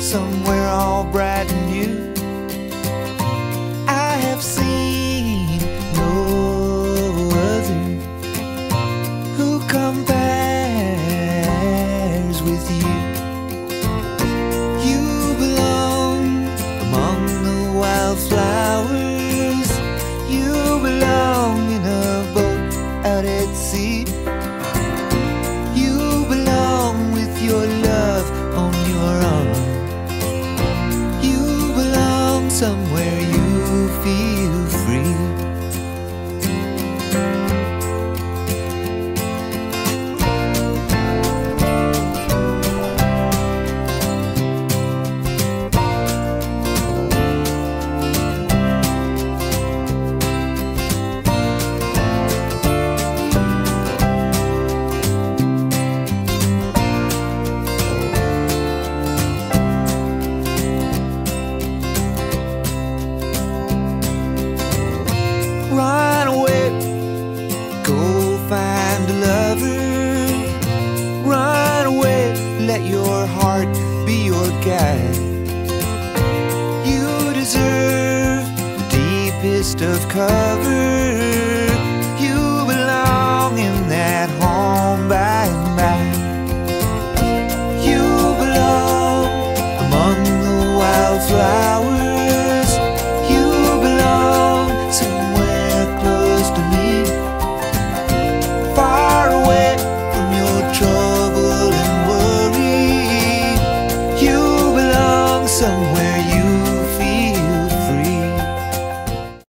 somewhere all bright and new. I have seen no other who compares with you. You belong among the wildflowers. You belong in a boat out at sea. You belong with your love on your arm. You belong somewhere you feel free. Run away, go find a lover. Run away, let your heart be your guide. You deserve the deepest of cover. You belong in that home by and by. You belong among the wildflowers. You belong somewhere close to me, far away from your trouble and worry. You belong somewhere